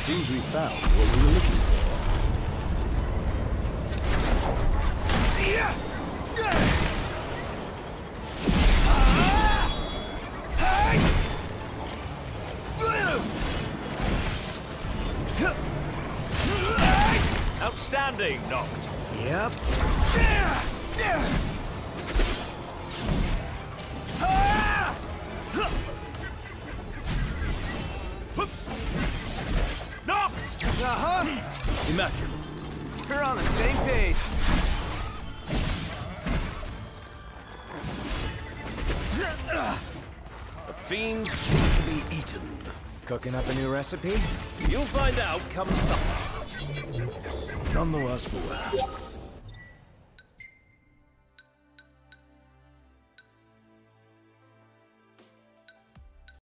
Seems we found what we were looking for. Outstanding, Noct. Yep. Noct! Uh-huh. Immaculate. We're on the same page. The fiend fit to be eaten. Cooking up a new recipe? You'll find out come supper. None the worse for wear.